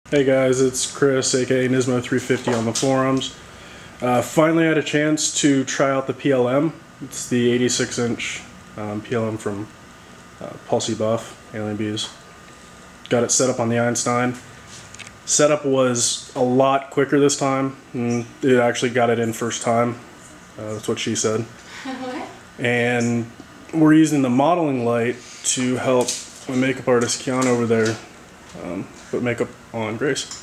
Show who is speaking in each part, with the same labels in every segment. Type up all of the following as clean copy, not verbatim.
Speaker 1: Hey guys, it's Chris, aka Nismo350 on the forums. Finally had a chance to try out the PLM. It's the 86-inch PLM from Pulsey Buff, Alien Bees. Got it set up on the Einstein. Setup was a lot quicker this time. It actually got it in first time. That's what she said. What? And we're using the modeling light to help my makeup artist Kiana over there put makeup on Grace.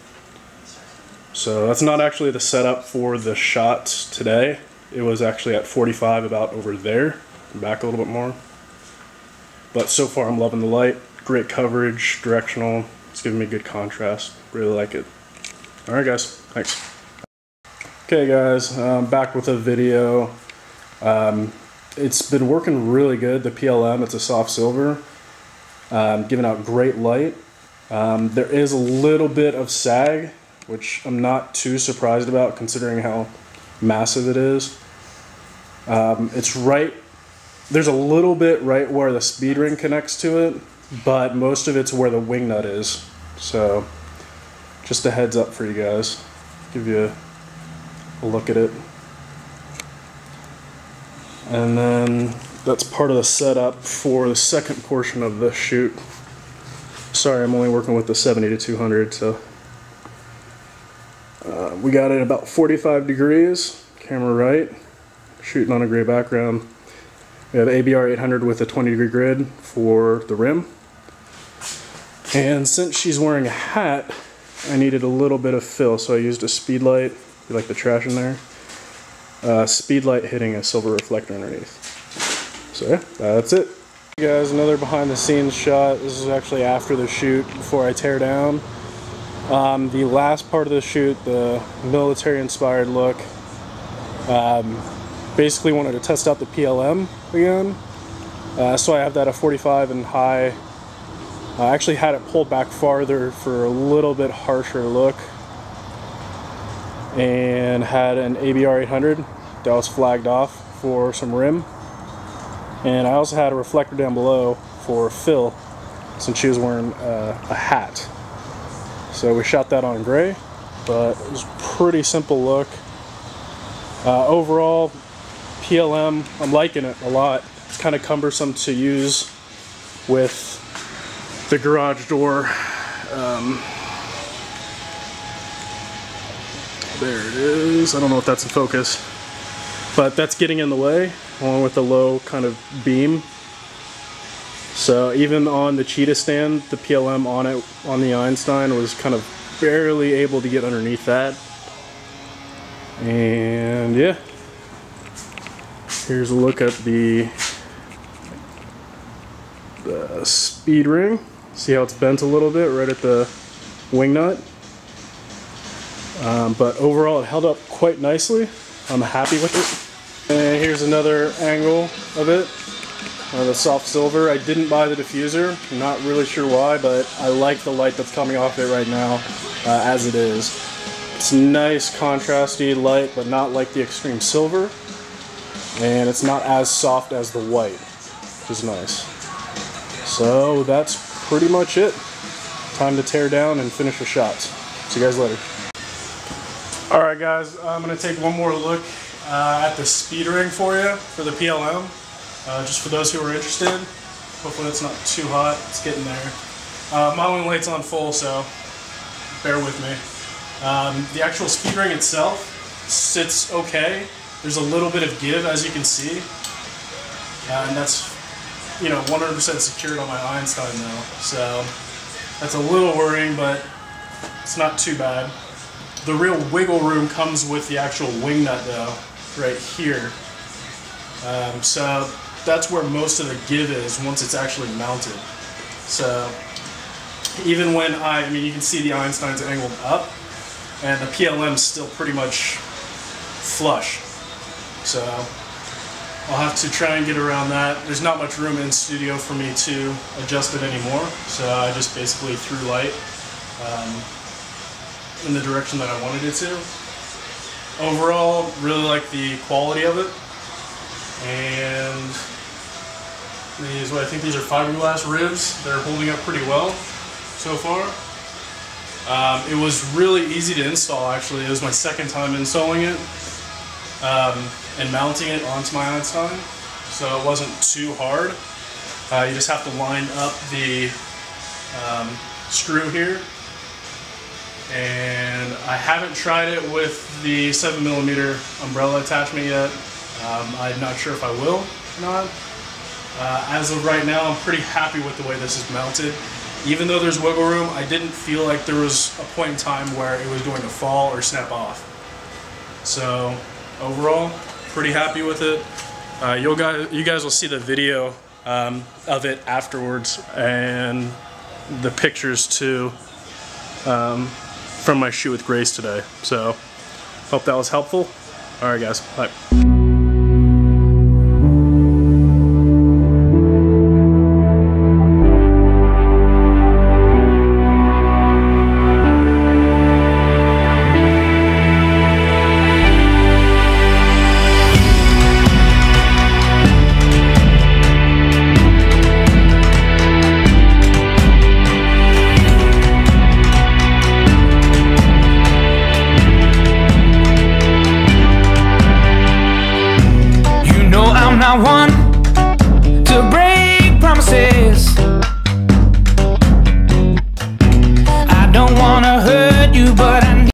Speaker 1: So that's not actually the setup for the shots today. It was actually at 45 about over there, back a little bit more. But so far I'm loving the light. Great coverage, directional. It's giving me good contrast. Really like it. Alright guys, thanks. Okay guys, back with a video. It's been working really good. The PLM, it's a soft silver. Giving out great light. There is a little bit of sag, which I'm not too surprised about considering how massive it is. It's right, there's a little bit right where the speed ring connects to it, but most of it's where the wing nut is. So just a heads up for you guys, give you a look at it. And then that's part of the setup for the second portion of the shoot. Sorry, I'm only working with the 70 to 200, so we got it about 45 degrees, camera right, shooting on a gray background. We have ABR 800 with a 20-degree grid for the rim. And since she's wearing a hat, I needed a little bit of fill, so I used a speed light. You like the trash in there? Speed light hitting a silver reflector underneath. So yeah, that's it. Hey guys, another behind the scenes shot. This is actually after the shoot, before I tear down. The last part of the shoot, the military inspired look, basically wanted to test out the PLM again. So I have that at 45 and high. I actually had it pulled back farther for a little bit harsher look. And had an ABR 800 that was flagged off for some rim. And I also had a reflector down below for fill, since she was wearing a hat. So we shot that on gray, but it was a pretty simple look. Overall, PLM, I'm liking it a lot. It's kind of cumbersome to use with the garage door. There it is. I don't know if that's in focus, but that's getting in the way, along with the low kind of beam. So even on the cheetah stand, the PLM on it, on the Einstein, was kind of barely able to get underneath that. And yeah, here's a look at the speed ring. See how it's bent a little bit right at the wing nut. But overall it held up quite nicely. I'm happy with it. And here's another angle of it, the soft silver. I didn't buy the diffuser, I'm not really sure why, but I like the light that's coming off it right now as it is. It's nice contrasty light, but not like the extreme silver, and it's not as soft as the white, which is nice. So that's pretty much it. Time to tear down and finish the shots. See you guys later. Alright guys, I'm going to take one more look at the speed ring for you, for the PLM. Just for those who are interested. Hopefully it's not too hot, it's getting there. Modeling light's on full, so bear with me. The actual speed ring itself sits okay. There's a little bit of give, as you can see. And that's, 100% secured on my Einstein though. So that's a little worrying, but it's not too bad. The real wiggle room comes with the actual wing nut though, right here. So that's where most of the give is once it's actually mounted. So even when you can see the Einstein's angled up, and the PLM's still pretty much flush. So I'll have to try and get around that. There's not much room in studio for me to adjust it anymore, so I just basically threw light in the direction that I wanted it to. Overall, really like the quality of it. And I think these are fiberglass ribs. They're holding up pretty well so far. It was really easy to install, actually. It was my second time installing it and mounting it onto my Einstein, so it wasn't too hard. You just have to line up the screw here, and I haven't tried it with the 7mm umbrella attachment yet. I'm not sure if I will or not. As of right now, I'm pretty happy with the way this is mounted. Even though there's wiggle room, I didn't feel like there was a point in time where it was going to fall or snap off. So overall, pretty happy with it. You guys will see the video of it afterwards, and the pictures too from my shoot with Grace today. So hope that was helpful. All right, guys, bye.
Speaker 2: I want